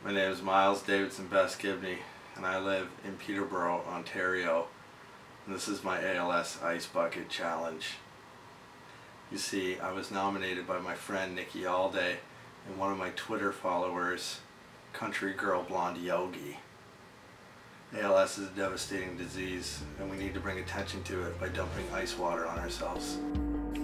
My name is Miles Davidson Best Gibney, and I live in Peterborough, Ontario. And this is my ALS Ice Bucket Challenge. You see, I was nominated by my friend Nikki Alday and one of my Twitter followers, Country Girl Blonde Yogi. ALS is a devastating disease, and we need to bring attention to it by dumping ice water on ourselves.